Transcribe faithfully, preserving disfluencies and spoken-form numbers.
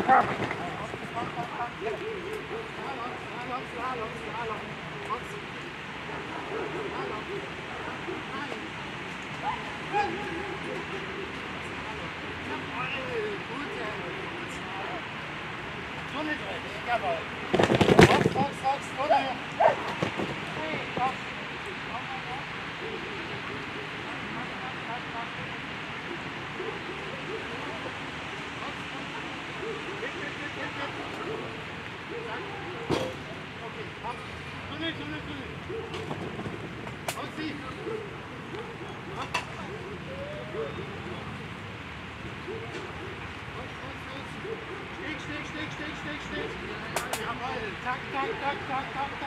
Jawohl. Raus, raus, raus, runter. Hey, komm. Okay, komm. Tunnel, Tunnel, Tunnel. Ausziehen. Steg, steg, steg, steg, steg, steg. Jawohl. Tak, tak, tak, tak, tak, tak.